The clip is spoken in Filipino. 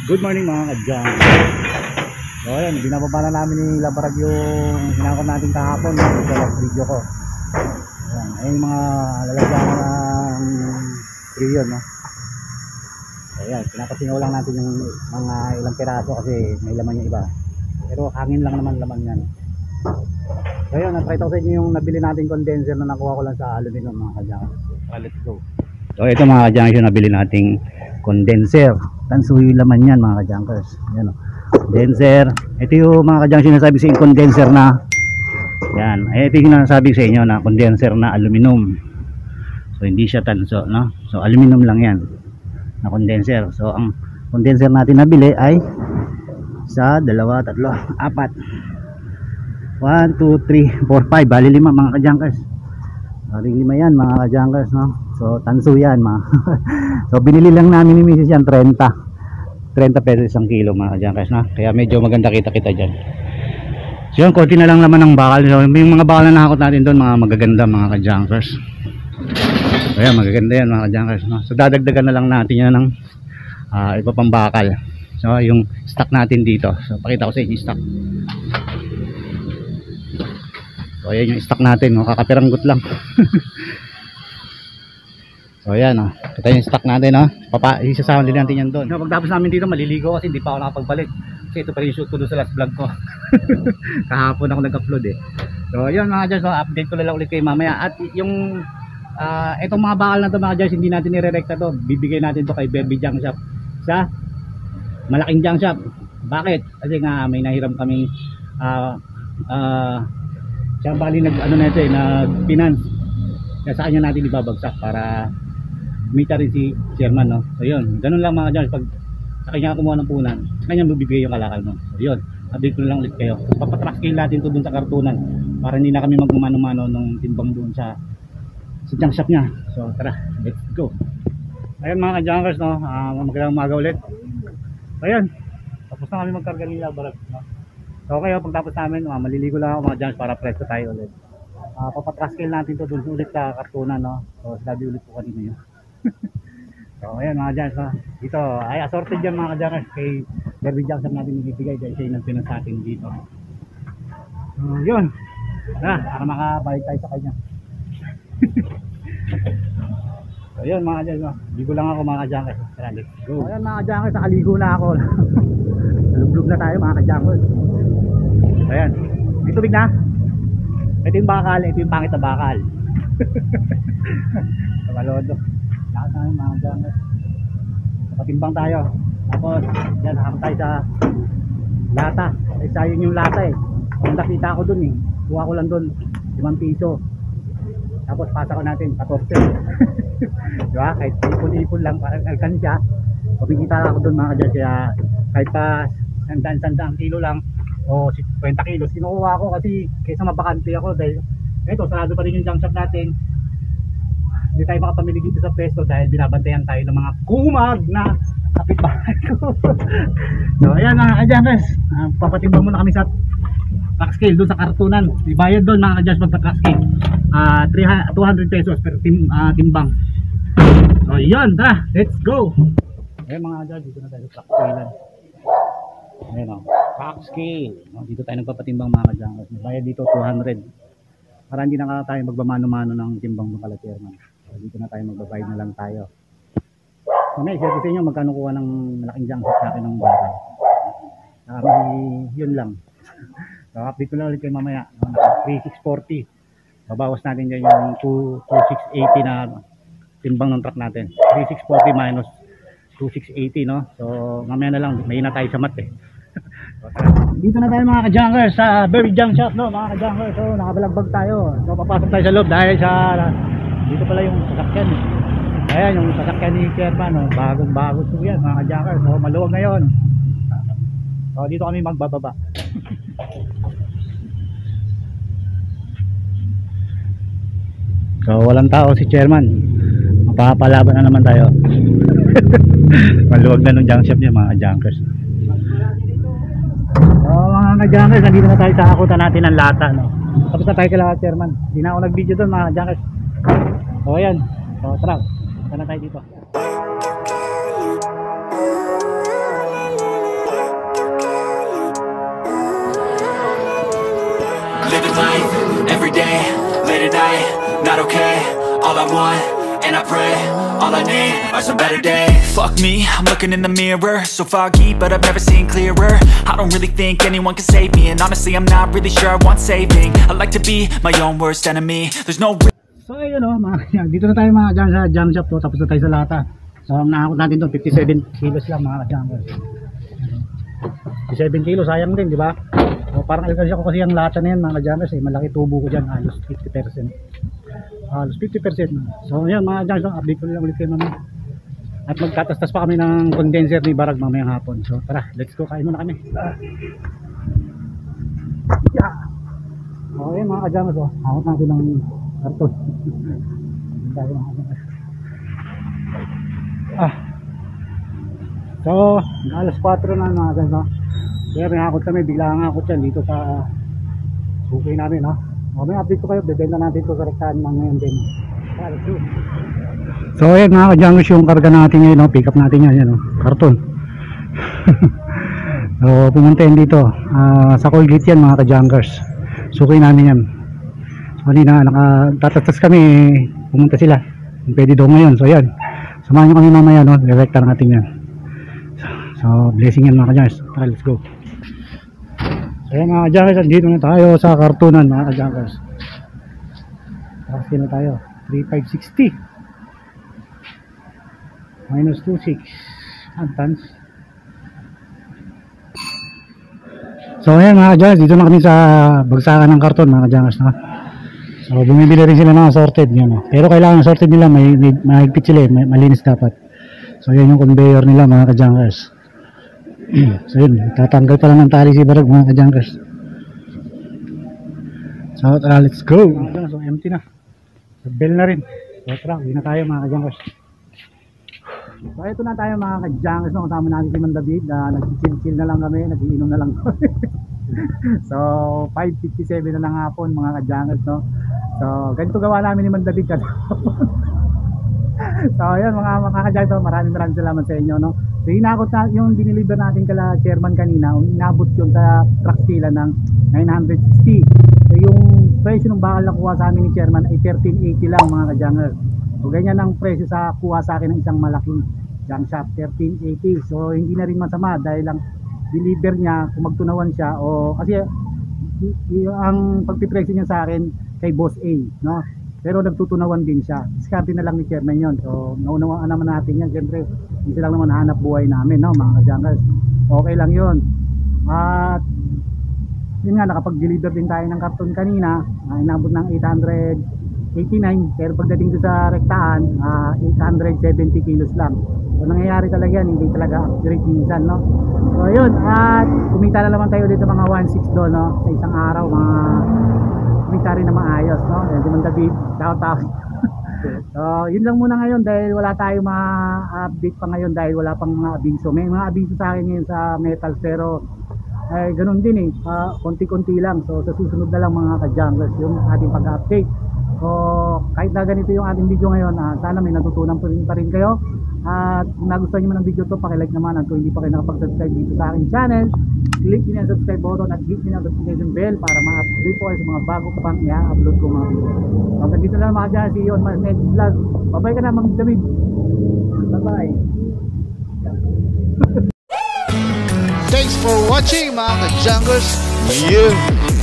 Good morning mga kadyang. So ayan, binababa na namin ni Labarag yung hinakot natin kahapon sa last video ko. Ayan, ayun yung mga lalagyan ng priyon, no? So ayan, pinapasingaw lang natin yung mga ilang piraso kasi may laman yung iba. Pero hangin lang naman laman yan. So ayan, na-try ko sa inyo yung nabili natin condenser na nakuha ko lang sa aluminum mga kadyang. Let's go. So ito mga kadyang yung nabili nating condenser. Tansuyo laman yan mga kajankers. Yan o, condenser. Ito yung mga kajankers sinasabi sa inyo condenser na yan. Ito yung sinasabi sa inyo na condenser na aluminum. So hindi siya tanso, no? So aluminum lang yan na condenser. So ang condenser natin nabili ay sa 2, 3, 4 1, 2, 3, 4, 5 bali 5 mga kajankers. Bali 5 yan mga kajankers, no? So tanso yan mga so binili lang namin ni Mrs. yan 30 pesos isang kilo mga kajankers, na kaya medyo maganda kita dyan. So yun, konti na lang naman ng bakal. So yung mga bakal na nakakot natin doon mga magaganda mga kajankers. So yan, magaganda yan mga kajankers, no? So dadagdagan na lang natin yan ng iba pang bakal. So yung stock natin dito, so pakita ko sa inyo yung stock. So ayan yung stock natin, no? Kakapiranggot lang. So ayan, oh. Ito yung stock natin, no? Isasama din natin yan doon. Pagtapos namin dito maliligo kasi hindi pa ako nakapagbalik. Kasi ito pa yung shoot ko doon sa last vlog ko. Kahapon ako nag-upload eh. So ayun mga dyan, so update ko na lang ulit kayo mamaya. At yung itong mga bakal na to mga dyan, hindi natin nire-recta to. Bibigay natin to kay Berby Junk Shop sa malaking junk shop. Bakit? Kasi nga may nahiram kami siya bali nag na ito eh, nag finance. Kaya sa kanya natin ibabagsak para kumita rin si chairman, no? So yun, ganun lang mga dyan. Pag sa kanya kumuha ng punan, sa kanya mabibigay yung kalakal mo. So yun, update ko lang ulit kayo. Papatracking natin to dun sa kartunan para hindi na kami magmano-mano ng timbang dun sa junk shop niya. So tara, let's go. Ayun mga ka-junkers, no? Magandang umaga ulit. Ayun, tapos na kami magkarga nila Barag, no? So okay, pagtapos namin, maliligo lang ako mga junkers para presto tayo ulit. Papatraskil natin to dun ulit sa kartunan, no? So sabi ulit po kanina yun. So ayan mga dyan, so, dito ay assorted dyan mga ka-junkers kay Berby Junk Shop natin ibibigay dahil siya yung nagpinas sa atin dito. So yun, para makabalik tayo sa kanya. So yun mga dyan, so, ligo lang ako mga ka-junkers. Tara, let's go. So ayan mga ka-junkers, nakaligo na ako. Lublog na tayo mga ka-junkers. So ayan, may tubig na. Ito yung bakal, ito yung pangit na bakal. So malodo. Lahat tayo mga ka-junkers. Patimbang tayo. Tapos yan, nakakot tayo sa lata. Ay sayang yung lata eh. Kung nakita ko dun eh, kuha ko lang dun 5 piso. Tapos pasa ko natin 14. Diba? Kahit ipon-ipon lang parang alkansya, kumikita ako dun mga ka-junkers. Kaya kahit pa 100 kilo lang o 50 kilos kinukuha ko kasi kaysa mabakante ako dahil ito sarado pa rin yung junk shop natin. Hindi tayo makapamili dito sa pesto dahil binabantayan tayo ng mga kumag na kapitbahay ko. So ayan mga ka-junkers, papatimbang muna kami sa track scale doon sa kartunan. Ibayad doon mga ka-junkers pagka track scale 200 pesos per timbang. So yun, tara, let's go. Ayan mga ka-junkers, dito na tayo sa track scale. Ayan o, track scale. Dito tayo nagpapatimbang mga ka-junkers. Ibayad dito 200 para hindi na tayo magbamano-mano ng timbang ng kalacherman. So, dito na tayo magbabayad na lang tayo. So na i-share ko sa inyo magkano kuha ng malaking junk shop sa akin ng bakal. Yun lang. So update ko lang ulit kayo mamaya. 3640. Babawas natin dyan yung 2680 na timbang ng truck natin. 3640 minus 2680, no? So mamaya na lang, may na tayo sa mat eh. So, dito na tayo mga ka-junkers sa Berby Junk Shop, no mga ka-junkers. So nakabalagbag tayo. So papasok tayo sa loob dahil sa dito pala yung sasakyan. Ayan yung sasakyan ni chairman, no? Bagong bago po yan mga ka-junkers. So maluwag ngayon. So dito kami magbababa. So walang tao si chairman. Mapapalaban na naman tayo. Maluwag na nung junk shop niya mga ka-junkers. So mga ka-junkers, nandito na tayo sa akutan natin ng lata, no? Tapos na tayo kailangan chairman. Hindi na ako nag-video doon mga ka-junkers. So ayan, so tara, sana tayo dito. not okay. All I want, and I pray, all I need are some better days. Fuck me, I'm looking in the mirror, so foggy, but I've never seen clearer. I don't really think anyone can save me, and honestly I'm not really sure I want saving. I like to be my own worst enemy. There's no So ayun o, dito na tayo mga dyan sa junk shop to, tapos na tayo sa lata. So ang nakakot natin doon 57 kilos lang mga junkers. 57 kilos, sayang din, di ba? So, parang alkansya ko kasi ang lata na yan mga junkers, malaki tubo ko dyan, halos 50%. Halos 50%. So ayan mga junkers, update ko lang ulit kayo mamaya. At magtatastas pa kami ng condenser ni Barag mamayang hapon. So tara, let's go, kain muna kami. Yeah. So ayan mga junkers, hakot natin ng karton. So alas 4 na mga junkers, kaya may hakot kami, bigla ang hakot yan dito sa suki namin, no? May update ko kayo, bebenta natin ito sa rektaan mga ngayon din. So ayan mga ka-junkers, yung karga natin ngayon, no? Pick up natin yan, yan, no? Karton. So pumunta yan dito sa Colgate yan mga ka-junkers, suki namin yan. So kanina nakatatas kami, pumunta sila, pwede daw ngayon. So ayan, samahan nyo kami mamaya, no? Direkta natin yan. So blessing yan mga ka-junkers. Tara, let's go. So ayan mga ka-junkers, dito na tayo sa kartunan mga ka-junkers. Tapos na tayo 3560 minus 26 tons. So ayan mga ka-junkers, dito na kami sa bagsakan ng karton mga ka-junkers, no? So bumibili rin sila ng sorted yun, no? Pero kailangan sorted nila mahigpit sila, malinis dapat. So yan yung conveyor nila mga ka-junkers. So yun, tatanggal pa lang ng tali si Barag mga ka-junkers. So tara, let's go. So empty na, so bell na rin. So tara, uwi na tayo mga ka-junkers. So ito na tayo mga ka-junkers, no? Kasama natin si Man David na nag-chill na lang kami, nag-iinom na lang kami. So 5:57 na lang hapon mga ka-junkers, no? So ganito gawa namin ni Man David kasi. So ayan mga ka-junkers, maraming salamat sa inyo, no? So inabot na yung diniliver natin kala chairman kanina, inabot yun sa truck sila ng 960. So yung presyo ng bakal na kuha sa amin ni chairman ay 1380 lang mga ka-junkers. So ganyan ang presyo sa kuha sa akin ng isang malaking junk shop, 1380. So hindi na rin masama dahil lang deliver niya kung magtunawan siya, o kasi ang pagpipresyo niya sa akin kay Boss A, no? Pero nagtutunawan din siya, diskarte na lang ni chairman yon. So naunawaan naman natin yan, siyempre hindi lang naman hanap buhay namin, no mga ka-junkers. Okay lang yon. At yun nga, nakapag-deliver din tayo ng karton kanina, inabot ng 889, pero pagdating ko sa rektaan 870 kilos lang. So nangyayari talaga yan, hindi talaga accurate minsan, no? So yun, at kumita na naman tayo dito mga 1.6 doon, no? Sa isang araw, mga kumita rin na maayos, no? Yan si Man David, shout-out. So yun lang muna ngayon dahil wala tayong ma-update pa ngayon dahil wala pang mga abiso. May mga abiso sa akin ngayon sa metals, pero ay ganun din konti-konti lang. So sa susunod na lang mga ka-junkers yung ating pag-update. So kahit na ganito yung ating video ngayon, sana may natutunan pa rin kayo. At kung nagustuhan nyo man ang video to, pakilike naman. At kung hindi pa kayo nakapag-subscribe dito sa aking channel, click nyo ang subscribe button at hit nyo ang notification bell para ma-update po kayo sa mga bago ko pang i-upload ko mga video. So hanggang dito lang mga dyan, see you on my next vlog. Bye-bye ka na Mang David. Bye-bye. Thanks for watching mga ka-junkers. Yeah.